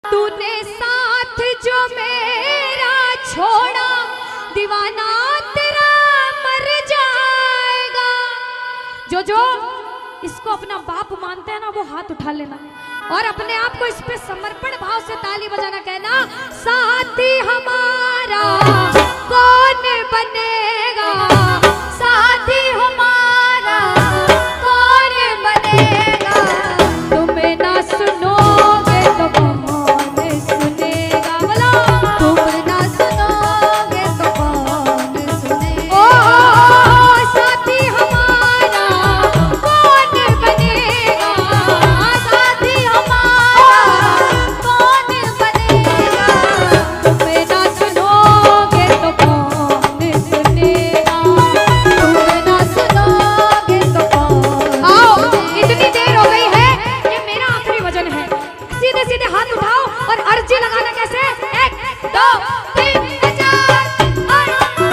तूने साथ जो मेरा छोड़ा दीवाना तेरा मर जाएगा। जो इसको अपना बाप मानते हैं ना वो हाथ उठा लेना और अपने आप को इस पे समर्पण भाव से ताली बजाना, कहना साथी हमारा कौन बनेगा, साथी हमारा कौन बनेगा। तुम्हें ना सुनोगे तो कौन सुनेगा, बोलो तुम ना सुनोगे तो कौन सुनेगा। ओ साथी हमारा कौन बनेगा, साथी हमारा कौन बनेगा। तुम्हें ना सुनोगे तो कौन सुनेगा, तुम्हें ना सुनोगे तो कौन। आओ इतनी देर हो गई है, ये मेरा आखिरी वजन है। सीधे सीधे हाथ उठाओ और अर्जी लगाना कैसे, 1 2 3 4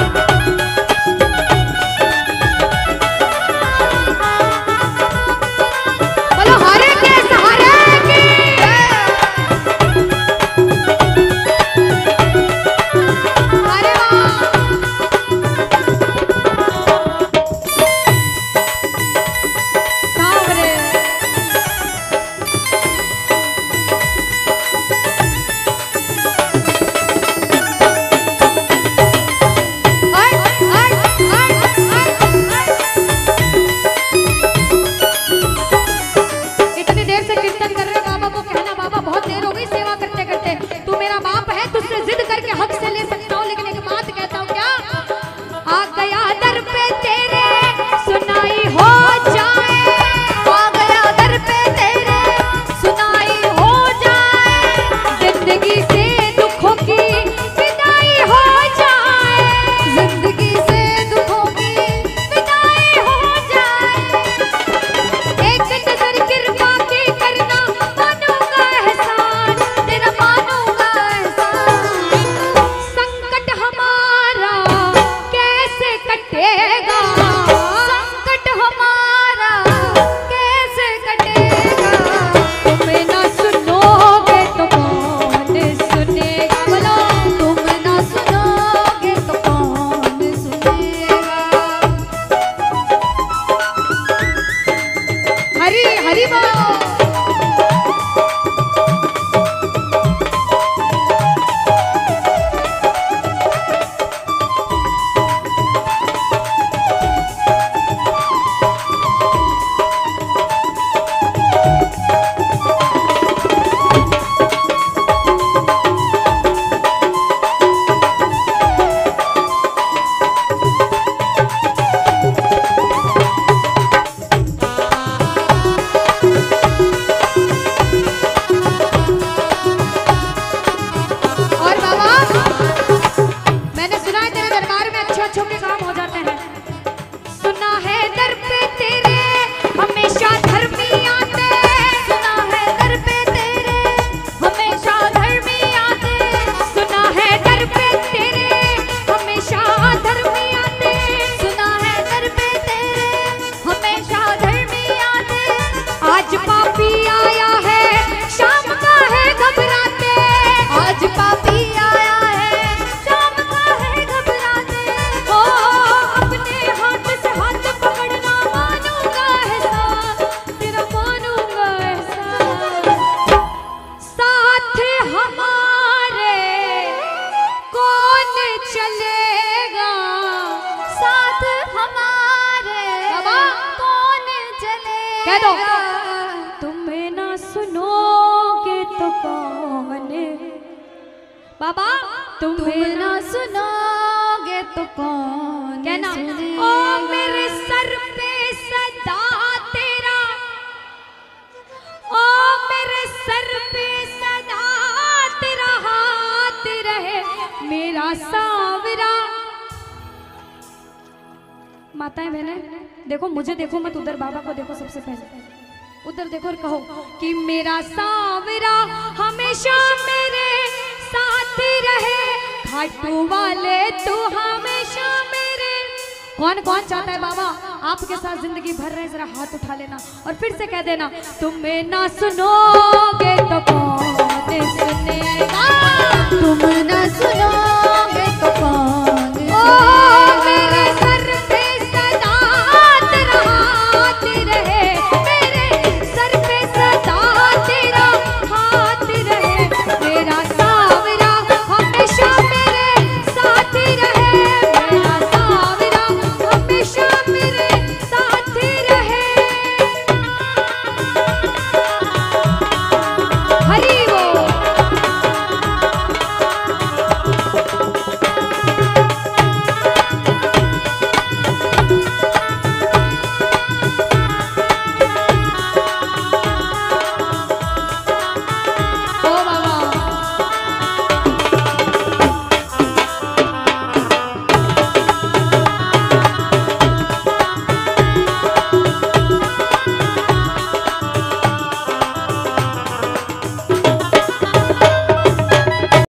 बोलो हरे के सहारे की। अरे वाह सावरे। इतनी देर से कीर्तन कर रहे हो, बाबा को कहना बाबा बहुत देर हो गई सेवा करते करते, तू मेरा बाप है, तुझसे जिद करके हक से ले सकता हूँ, लेकिन एक बात कहता हूँ क्या, आ गया दर पे तेरे सुनाई हो जाए, आ गया दर पे तेरे सुनाई हो जाए, जिंदगी से दुखों की विदाई हो जाए, जिंदगी से दुखों की विदाई हो जाए। एक नजर कृपा की करना मानूंगा एहसान, तेरा मानूंगा एहसान। संकट हमारा कैसे कटेगा, संकट हमारा कैसे कटेगा। तुम्हें ना सुनोगे तो कौन सुनेगा, बोलो तुम ना सुनोगे तो कौन सुनेगा। हरी हरी बोल। और बाबा मैंने सुना है तेरे दरबार में अच्छे अच्छों के काम हो जाते हैं, सुना है दर पे तेरे हमेशा धर्मी आते, सुना है दर पे तेरे हमेशा धर्मी आते, सुना है दर पे तेरे हमेशा धर्मी आते, सुना है दर पे तेरे हमेशा धर्मी आते। आज पापी आया है शाम का है घबराते, आज पापी आया है शाम का है घबराते। ओ अपने हाथ से हाथ पकड़ना मानूंगा एहसान, तेरा मानूंगा एहसान। साथ हमारे कौन चलेगा, साथ हमारे बाबा कौन चलेगा। कह दो तुम्हें ना सुनोगे तो कौन, बाबा तुम्हें ना सुनोगे तो कौन कहना। ओ मेरे सर पे सदा तेरा, ओ मेरे सर पे सदा तेरा हाथ रहे, मेरा सावरा। माताएं बहनें देखो, मुझे देखो मत, उधर बाबा को देखो, सबसे पहले उधर देखो और कहो कि मेरा सावरा हमेशा मेरे साथ रहे, खाटू वाले तू हमेशा मेरे। कौन कौन चाहता है बाबा आपके साथ जिंदगी भर रहे, जरा हाथ उठा लेना और फिर से कह देना, तुम्हें ना सुनोगे तो कौन सुनेगा।